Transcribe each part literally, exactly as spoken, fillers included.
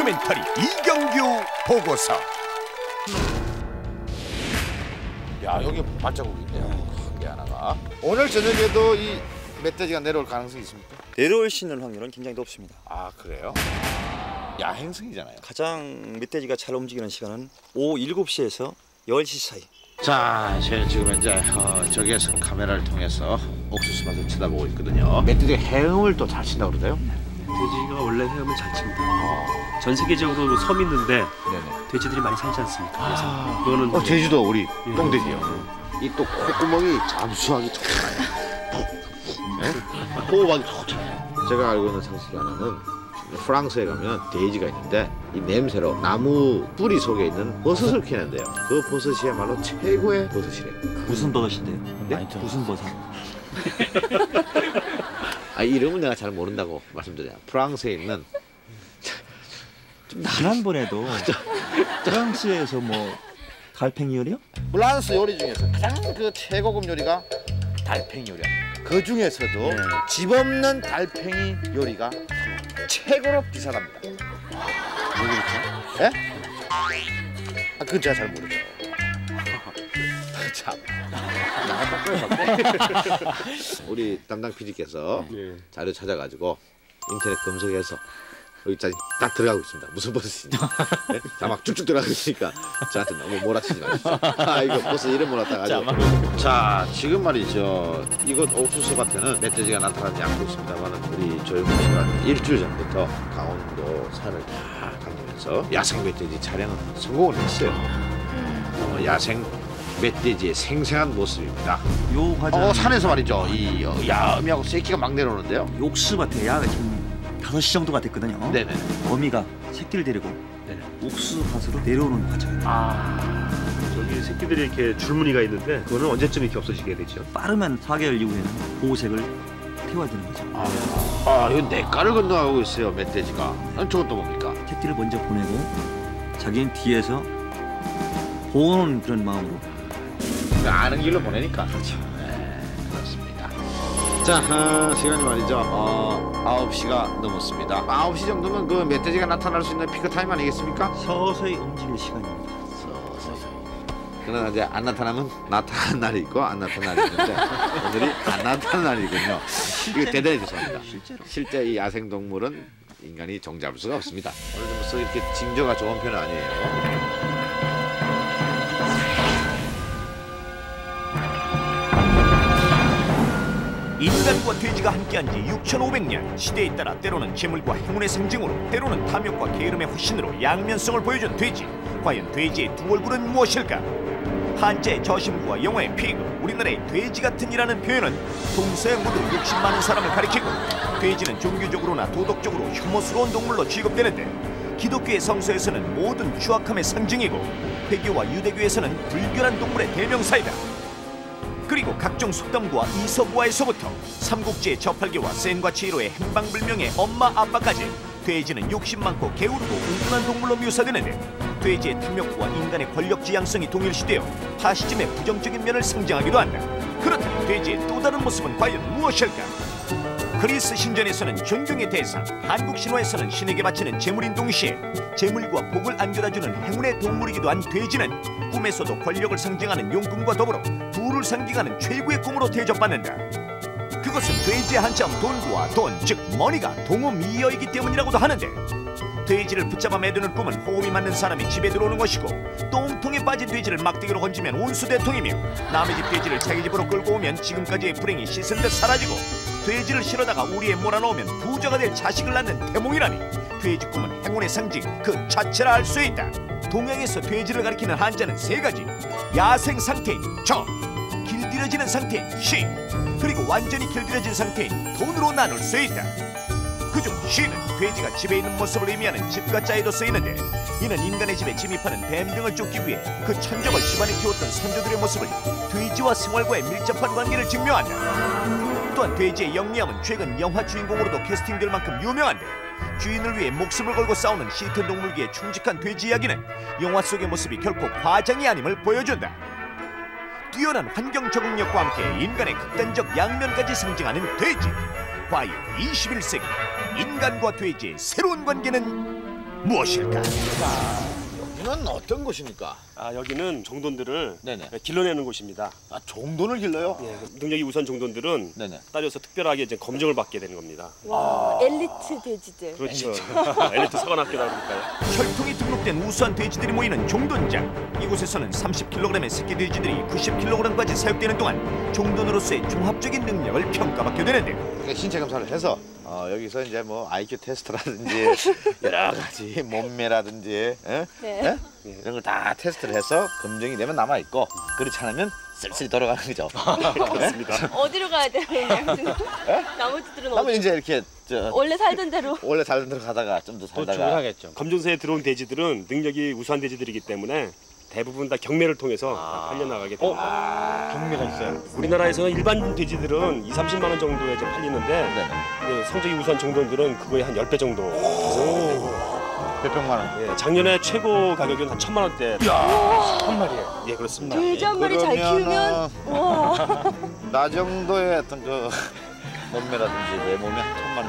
다큐멘터리 이경규 보고서. 야, 여기 발자국이 있네요. 큰 게 하나가. 오늘 저녁에도 이 멧돼지가 내려올 가능성이 있습니까? 내려올 수 있는 확률은 굉장히 높습니다. 아, 그래요? 야행성이잖아요. 가장 멧돼지가 잘 움직이는 시간은 오후 일곱 시에서 열 시 사이. 자, 저는 지금 현재 어, 저기에서 카메라를 통해서 옥수수 밭을 쳐다보고 있거든요. 멧돼지가 헤엄을 또 잘 친다고 그러대요? 돼지가 원래 헤엄을 잘 칩니다. 어. 전 세계적으로 섬 있는데 네네. 돼지들이 많이 살지 않습니까? 그래서 아, 이거는 어, 제주도 우리 예. 똥돼지요. 이 또 콧구멍이 잠수하기 좋잖아요. 네? 호흡하기 좋잖아요. 제가 알고 있는 상식이 하나는 프랑스에 가면 돼지가 있는데 이 냄새로 나무 뿌리 속에 있는 버섯을 캐는데요. 그 버섯이야말로 최고의 버섯이래요. 무슨 버섯인데요? 네? 무슨 버섯? 아, 이름은 내가 잘 모른다고 말씀드려요. 프랑스에 있는 지난번에도 프랑스에서 뭐 달팽이 요리요? 프랑스 요리 중에서 가장 그 최고급 요리가 달팽이 요리야. 그 중에서도 네. 집 없는 달팽이 요리가 최고로 비싸답니다. 왜 그렇죠? 예? 아, 그건 제가 잘 모르죠. 참. 우리 담당 피디께서 네. 자료 찾아가지고 인터넷 검색해서 여기까지 딱 들어가고 있습니다. 무슨 버섯인지. 네? 자막 쭉쭉 들어가고 있으니까 저한테 너무 몰아치지 마십시오. 아, 이거 버섯 이름 몰았다가 아주. 자, 지금 말이죠. 이곳 옥수수 밭에는 멧돼지가 나타나지 않고 있습니다만 우리 조영훈 씨가 일주일 전부터 강원도 산을 다 다니면서 야생 멧돼지 촬영은 성공을 했어요. 어, 야생 멧돼지의 생생한 모습입니다. 요 과정. 어, 산에서 말이죠. 이 어, 야음이하고 새끼가 막 내려오는데요. 옥수수밭에 야가 지금 다섯 시 정도가 됐거든요. 네네. 어미가 새끼를 데리고 네네. 옥수수밭으로 내려오는 과정. 아, 저기 새끼들이 이렇게 줄무늬가 있는데 그거는 언제쯤 이렇게 없어지게 되죠? 빠르면 사 개월 이후에는 보호색을 태워야 되는 거죠. 아, 아, 이거 내과를 건너가고 있어요, 멧돼지가. 아, 저것도 뭡니까? 새끼를 먼저 보내고 자기는 뒤에서 보호하는 그런 마음으로. 아는 길로 보내니까. 그렇죠. 네, 그렇습니다. 자, 어, 시간이 말이죠. 어, 아홉 시가 넘었습니다. 아홉 시 정도면 그 멧돼지가 나타날 수 있는 피크 타임 아니겠습니까? 서서히 움직일 시간입니다. 서서히. 그러나 이제 안 나타나면 나타나는 날이 있고 안 나타나는 날이 있는데 오늘이 안 나타나는 날이군요. 이거 대단히 죄송합니다. 실제로. 실제 이 야생동물은 인간이 종잡을 수가 없습니다. 오늘 벌써 이렇게 징조가 좋은 편은 아니에요. 인간과 돼지가 함께한 지 육천오백 년, 시대에 따라 때로는 재물과 행운의 상징으로, 때로는 탐욕과 게으름의 화신으로 양면성을 보여준 돼지. 과연 돼지의 두 얼굴은 무엇일까? 한자의 저심구와 영어의 피그, 우리나라의 돼지 같은이라는 표현은 동서양 모두 욕심 많은 사람을 가리키고, 돼지는 종교적으로나 도덕적으로 혐오스러운 동물로 취급되는데, 기독교의 성서에서는 모든 추악함의 상징이고, 회교와 유대교에서는 불결한 동물의 대명사이다. 그리고 각종 속담과 이서구화에서부터 삼국지의 저팔계와 센과 치히로의 행방불명의 엄마 아빠까지 돼지는 욕심 많고 게으르고 웅뚱한 동물로 묘사되는데, 돼지의 탐욕과 인간의 권력 지향성이 동일시되어 파시즘의 부정적인 면을 상징하기도 한다. 그렇다면 돼지의 또 다른 모습은 과연 무엇일까? 그리스 신전에서는 존경의 대상, 한국 신화에서는 신에게 바치는 제물인 동시에 제물과 복을 안겨다주는 행운의 동물이기도 한 돼지는 꿈에서도 권력을 상징하는 용품과 더불어 부를 상징하는 최고의 꿈으로 대접받는다. 그것은 돼지의 한자음 돈구와 돈, 즉 머니가 동음이어이기 때문이라고도 하는데, 돼지를 붙잡아 매두는 꿈은 호흡이 맞는 사람이 집에 들어오는 것이고, 똥통에 빠진 돼지를 막대기로 건지면 온수대통이며, 남의 집 돼지를 자기 집으로 끌고 오면 지금까지의 불행이 씻은 듯 사라지고, 돼지를 실어다가 우리에 몰아넣으면 부자가 될 자식을 낳는 태몽이라니, 돼지 꿈은 행운의 상징 그 자체라 할 수 있다. 동양에서 돼지를 가리키는 한자는 세 가지. 야생 상태인 저, 길들여지는 상태인 시, 그리고 완전히 길들여진 상태인 돈으로 나눌 수 있다. 그중 시는 돼지가 집에 있는 모습을 의미하는 집과 자에도 쓰이는데, 이는 인간의 집에 침입하는 뱀 등을 쫓기 위해 그 천적을 집안에 키웠던 선조들의 모습을 돼지와 생활과의 밀접한 관계를 증명한다. 또한 돼지의 영리함은 최근 영화 주인공으로도 캐스팅될 만큼 유명한데, 주인을 위해 목숨을 걸고 싸우는 시튼 동물기의 충직한 돼지 이야기는 영화 속의 모습이 결코 과장이 아님을 보여준다. 뛰어난 환경 적응력과 함께 인간의 극단적 양면까지 상징하는 돼지. 과연 이십일 세기 인간과 돼지의 새로운 관계는 무엇일까? 여기는 어떤 곳입니까? 아, 여기는 종돈들을 네네. 길러내는 곳입니다. 아, 종돈을 길러요? 예, 능력이 우수한 종돈들은 네네. 따져서 특별하게 이제 검증을 받게 되는 겁니다. 와, 엘리트 돼지들. 그렇죠. 엘리트 서관학교라고 그럴까요? 혈통이 등록된 우수한 돼지들이 모이는 종돈장. 이곳에서는 삼십 킬로그램의 새끼 돼지들이 구십 킬로그램까지 사육되는 동안 종돈으로서의 종합적인 능력을 평가받게 되는데, 그러니까 신체 검사를 해서 어, 여기서 이제 뭐 아이큐 테스트라든지 여러 가지 몸매라든지 에? 네. 에? 이런 걸 다 테스트를 해서 검증이 되면 남아 있고 그렇지 않으면 쓸쓸히 돌아가는 거죠. 그렇습니다. 어디로 가야 돼요? 나머지들은 그러면 어디? 이제 이렇게 저 원래 살던 대로. 원래 살던 대로 가다가 좀 더 살다가 검증소에 들어온 돼지들은 능력이 우수한 돼지들이기 때문에 대부분 다 경매를 통해서 다 팔려나가게 됩니다. 경매가 있어요. 우리나라에서는 일반 돼지들은 이삼십만 원 정도에 이제 팔리는데 네네. 그 성적이 우수한 종돈들은 그거의 한 십 배 정도. 몇백만 원. 예, 작년에 최고 가격은 한 천만 원대. 한 마리에. 예, 그렇습니다. 돼지 한 마리 잘 키우면 와. 나 정도의 어떤 그 몸매라든지 내 몸에 한 천만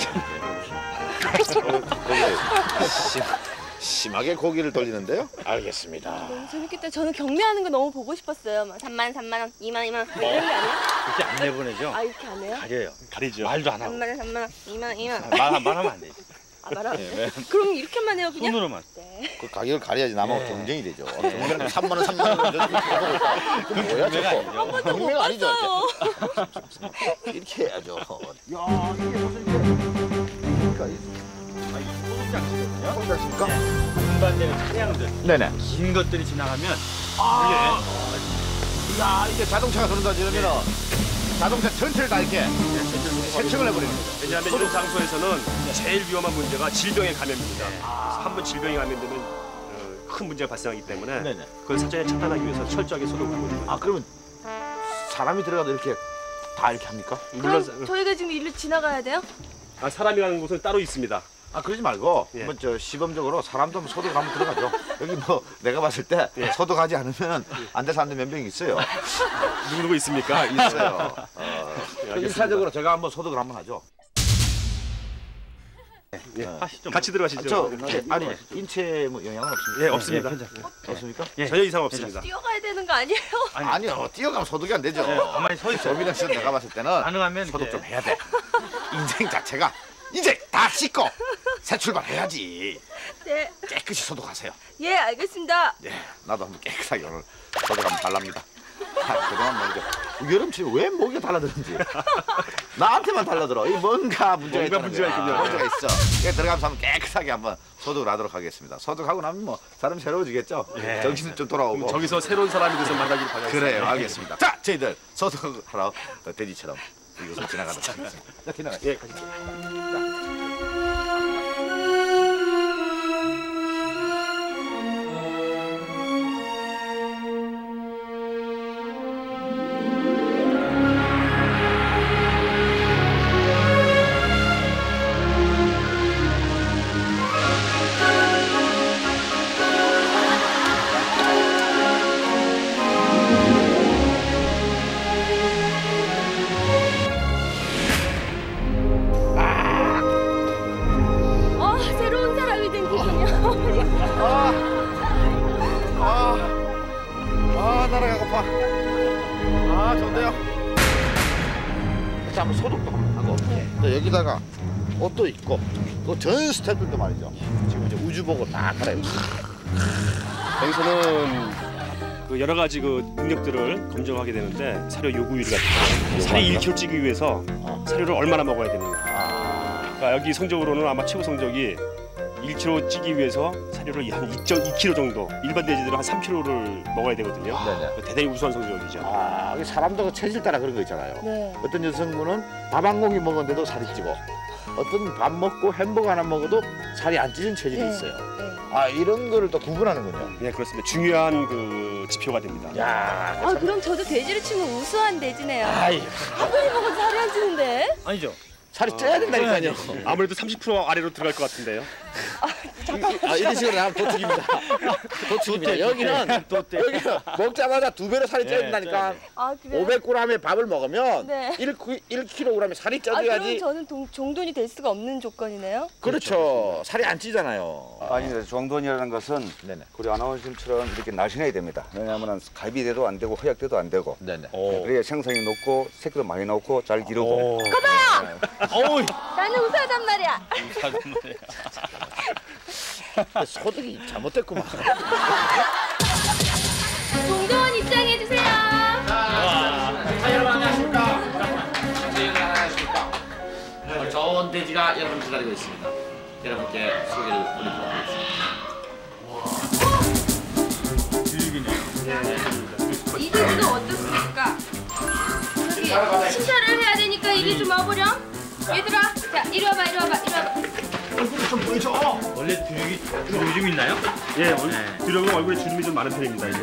원이 거기 심하게 고기를 돌리는데요. 알겠습니다. 너무 재밌겠다. 저는 경매하는 거 너무 보고 싶었어요. 막 삼만, 삼만 원, 이만, 이만 원 뭐 이런 게 아니에요? 그렇게 안 내보내죠. 아 이렇게 안 해요? 가려요. 가리죠. 말도 안 하고. 삼만 원, 삼만 원, 이만 원, 이만 원. 말, 말하면 안 되지. 아 말아. 그럼 이렇게만 해요 그냥? 손으로만. 네. 그 가격을 가려야지 남하고 네. 경쟁이 되죠. 경매는 삼만 원, 삼만 원 이렇게 하고 있다. 그럼 뭐야 경매가 저거? 아니죠. 한 번도 못 경매가 아니죠. 봤어요. 이렇게. 이렇게 해야죠. 야 이게 무슨 이게 그러니까 소극장치거든요. 혼자십니까? 운반되는 차량들. 네네. 긴 것들이 지나가면 아, 야 이게 자동차가 그런다 이러면은 자동차 전체를 다 이렇게 세척을 해버리는 거죠. 왜냐하면 이런 장소에서는 제일 위험한 문제가 질병의 감염입니다. 한 번 질병이 감염되면 어, 큰 문제가 발생하기 때문에 네네. 그걸 사전에 차단하기 위해서 철저하게 소독을 하고 있는 아 그러면 사람이 들어가도 이렇게 다 이렇게 합니까? 그럼 물론 저희가 지금 일로 지나가야 돼요? 아, 사람이라는 곳은 따로 있습니다. 아 그러지 말고 예. 한번 저 시범적으로 사람도 한번 소독 한번 들어가죠. 여기 뭐 내가 봤을 때 예. 소독하지 않으면 안 될 사람들 몇 명 있어요. 누구 누구 있습니까? 있어요. 어, 알겠습니다. 일차적으로 제가 한번 소독을 한번 하죠. 예. 하시죠. 같이 들어가시죠. 저 아니 인체 뭐 영향은 없습니까? 예, 없습니다. 없습니까? 예. 전혀 이상 없습니다. 뛰어가야 되는 거 아니에요? 아니요 뛰어가면 소독이 안 되죠. 가만히 서 있어요. 조민영 씨는 내가 봤을 때는 가능하면 소독 이제 좀 해야 돼. 인생 자체가 이제 다 씻고 새 출발해야지. 네. 깨끗이 소독하세요. 예 알겠습니다. 예, 나도 한번 깨끗하게 오늘 소독 한번 달랍니다. 아, 그동안 먼저 여름철에 왜 목이 달라드는지 나한테만 달라들어. 이 뭔가 문제가 뭔가 있다는 문제가 거야. 있군요. 문제가 있어. 그래, 들어가면서 한번 깨끗하게 한번 소독을 하도록 하겠습니다. 소독하고 나면 뭐 사람 새로워지겠죠. 예. 정신도 좀 돌아오고. 저기서 새로운 사람이 돼서 만나길 바라겠습니다. 그래요, 알겠습니다. 자, 저희들 소독하러 돼지처럼 이곳을 지나가도록 하겠습니다. 자, 지나가. 예, 가시죠. 아 새로운 사람이 된 기분이야. 아, 아, 아, 날아가고파. 아, 좋은데요? 자, 한번 소독도 한번 하고. 또 여기다가 옷도 입고, 또 전 스태프들도 말이죠. 지금 이제 우주복을 다 갈아입고. 여기서는 그 여러 가지 그 능력들을 검증하게 되는데 사료 요구율이 같은 살이 일 킬로그램 찌기 위해서 사료를 얼마나 먹어야 되느냐. 아, 그러니까 여기 성적으로는 아마 최고 성적이 일 킬로그램 찌기 위해서 사료를 한 이 점 이 킬로그램 정도, 일반 돼지들은 한 삼 킬로그램를 먹어야 되거든요. 네네. 대단히 우수한 성적이죠. 아, 이게 사람도 그 체질 따라 그런 거 있잖아요. 네. 어떤 여성분은 밥 한 공기 먹었는데도 살이 찌고, 어떤 밥 먹고 햄버거 하나 먹어도 살이 안 찌는 체질이 네. 있어요. 네. 아, 이런 거를 또 구분하는군요. 예, 그렇습니다. 중요한 그 지표가 됩니다. 야, 아 그럼 저도 돼지를 치면 우수한 돼지네요. 아이, 아무리 먹어도 살이 안 찌는데? 아니죠. 살이 쪄야 된다니까요. 아무래도 삼십 퍼센트 아래로 들어갈 것 같은데요. 아, 이런 식으로 나면 도축입니다. 도축입니다. 여기는 여기는 먹자마자 두 배로 살이 쪄진다니까. 아, 그래요? 오백 그램의 밥을 먹으면 네. 일 킬로그램의 살이 아, 그럼 쪄줘야지. 저는 동, 종돈이 될 수가 없는 조건이네요? 그렇죠. 살이 안 찌잖아요. 아니, 종돈이라는 것은 네네. 우리 아나운서님처럼 이렇게 날씬해야 됩니다. 왜냐하면 가비돼도 안 되고 허약돼도 안 되고. 네네. 그래야 생성이 높고 새끼도 많이 나오고 잘 기르고. 어우, 나는 우사단 말이야. 소득이 잘못됐구만. 종돈 입장해주세요. 여러분 안녕하십니까? 여러분 안녕하십니까? 오늘 좋은 돼지가 여러분을 기다리고 있습니다. 여러분께 소개를 올리도록 하겠습니다. 이 돼지도 어떻습니까? 저기 심사를 해야 되니까 이리 좀 와보렴. 얘들아, 자 이리 와봐, 이리 와봐, 이리 와봐. 원래 주력이 주력이 좀 있나요? 예, 주력은 얼굴에 주름이 좀 많은 편입니다. 이제.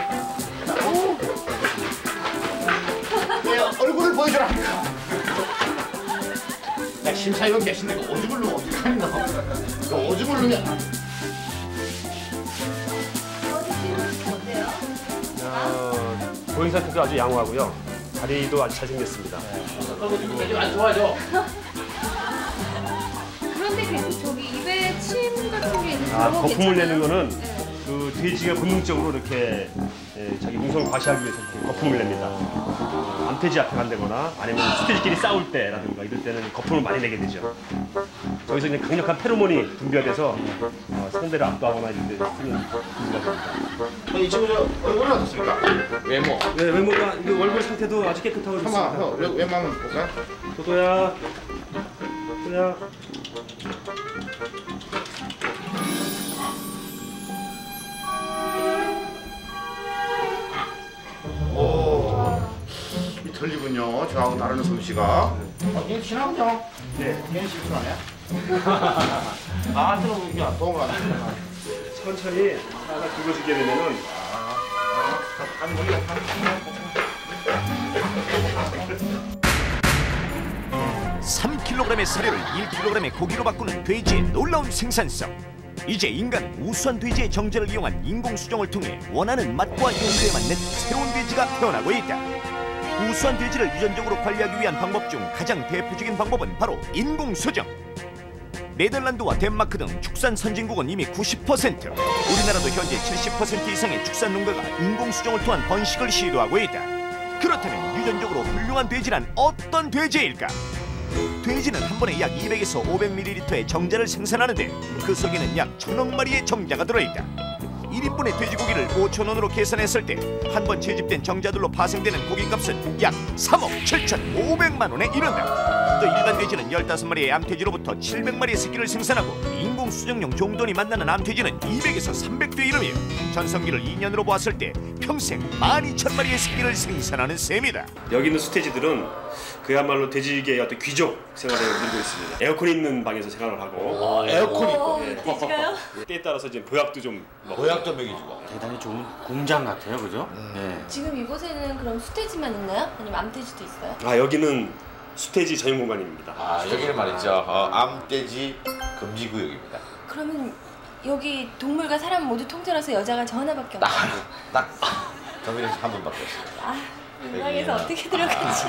얼굴을 보여줘라. 야, 심사위원 계신데 그 오줌을 넣으면 어떡하니 너? 너 오줌을 넣으면 어, 보행 상태도 아주 양호하고요. 다리도 아주 잘생겼습니다. 돼지 안 좋아져. 그런데 그 저기 입에 침 같은 게 있는 아, 거 거품을 괜찮아요? 내는 거는 네. 그 돼지가 본능적으로 이렇게 예, 자기 음성을 과시하기 위해서 이렇게 거품을 냅니다. 암돼지 앞에 간다거나 아니면 수돼지끼리 싸울 때라든가 이럴 때는 거품을 많이 내게 되죠. 여기서 그냥 강력한 페로몬이 분비가 돼서 어, 상대를 압도하거나 이럴 때 쓰는 분비가 됩니다. 이 친구 저 얼굴은 어떻습니까? 외모. 네, 외모가 이거 얼굴 상태도 아주 깨끗하고 좋습니다. 한번 형 외모 한번 볼까요? 도도야, 도도야. 오, 이 틀리군요. 저하고 다른 솜씨가. 어, 얘 친하군요. 네. 얘는 실수하네. 나한테는 그냥 도움을 안 주잖아. 천천히 하나 굵어지게 되면은 아니 머리가 삼 킬로그램의 사료를 일 킬로그램의 고기로 바꾸는 돼지의 놀라운 생산성. 이제 인간은 우수한 돼지의 정제를 이용한 인공 수정을 통해 원하는 맛과 용도에 맞는 새로운 돼지가 태어나고 있다. 우수한 돼지를 유전적으로 관리하기 위한 방법 중 가장 대표적인 방법은 바로 인공 수정. 네덜란드와 덴마크 등 축산 선진국은 이미 구십 퍼센트, 우리나라도 현재 칠십 퍼센트 이상의 축산 농가가 인공 수정을 통한 번식을 시도하고 있다. 그렇다면 유전적으로 훌륭한 돼지란 어떤 돼지일까? 돼지는 한 번에 약 이백에서 오백 밀리리터의 정자를 생산하는데 그 속에는 약 천억 마리의 정자가 들어있다. 일 인분의 돼지고기를 오천 원으로 계산했을 때 한 번 채집된 정자들로 파생되는 고기값은 약 삼억 칠천오백만 원에 이른다. 또 일반 돼지는 열다섯 마리의 암돼지로부터 칠백 마리의 새끼를 생산하고 인공 수정용 종돈이 만나는 암돼지는 이백에서 삼백 대 이르며 전성기를 이 년으로 보았을 때 평생 만 이천 마리의 새끼를 생산하는 셈이다. 여기 있는 수돼지들은 그야말로 돼지계의 어떤 귀족 생활을 누리고 있습니다. 에어컨이 있는 방에서 생활을 하고 에어컨 있고. 어, 돼지가요? 때에 따라서 이제 보약도 좀 먹고. 보약도 먹여주고. 대단히 좋은 공장 같아요, 그죠? 네. 지금 이곳에는 그럼 수돼지만 있나요? 아니면 암돼지도 있어요? 아, 여기는 수돼지 전용 공간입니다. 아, 여기는 말이죠. 어, 암돼지 금지 구역입니다. 그러면 여기 동물과 사람 모두 통틀어서 여자가 저 하나밖에 없나요? 딱 정민이 한 분밖에 없습니다. 아, 민망해서 어떻게 들어가지?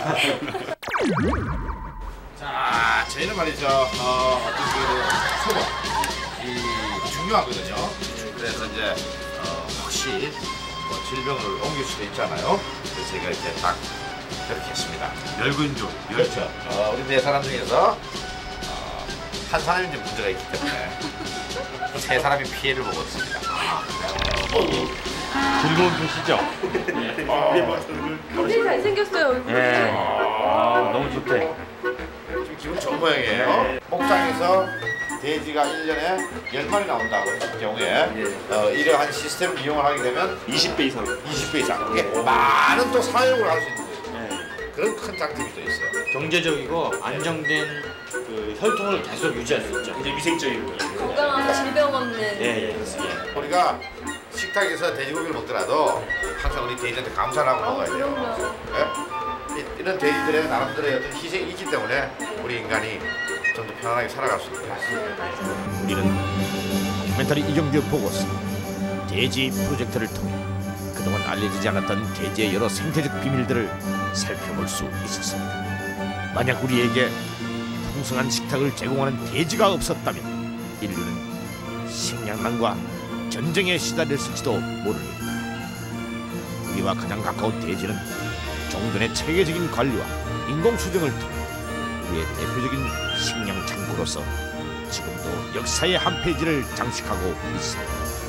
자, 저희는 말이죠. 어, 어떤 그 소금 이 중요하거든요. 그래서 이제 어, 혹시 뭐 질병을 옮길 수도 있잖아요. 그래서 제가 이렇게 딱 이렇게 했습니다. 멸균주. 그렇죠. 어, 우리 네 사람 중에서 어, 한 사람이 이제 문제가 있기 때문에 세 사람이 피해를 보고 있습니다. 즐거운 도시죠? 굉장히 잘생겼어요, 얼굴이. 네. 아, 너무 좋대. 지금 기분 좋은 모양이에요. 목장에서 돼지가 일 년에 열 마리 나온다고 했을 경우에 어, 이러한 시스템을 이용을 하게 되면 이십 배 이상. 이십 배 이상. 이게 많은 또 사용을 할 수 있는 거예요. 그런 큰 장점이 또 있어요. 경제적이고 안정된 그 혈통을 계속 유지할 수 있죠. 굉장히 위생적인 거예요. 건강하고 질병 없는. 예, 예, 그렇습니다. 우리가 식탁에서 돼지고기를 먹더라도 항상 우리 돼지한테 감사를 하고 먹어야 돼요. 그럼요. 예? 이- 이런 돼지들의 나름대로의 어떤 희생이 있기 때문에 우리 인간이 좀 더 편안하게 살아갈 수 있는 거예요. 네, 맞아요. 우리는 다큐멘터리 이경규 보고서 돼지 프로젝트를 통해 그동안 알려지지 않았던 돼지의 여러 생태적 비밀들을 살펴볼 수 있었습니다. 만약 우리에게 풍성한 식탁을 제공하는 돼지가 없었다면 인류는 식량난과 전쟁에 시달렸을지도 모릅니다. 우리와 가장 가까운 돼지는 종전의 체계적인 관리와 인공수정을 통해 우리의 대표적인 식량 창고로서 지금도 역사의 한 페이지를 장식하고 있습니다.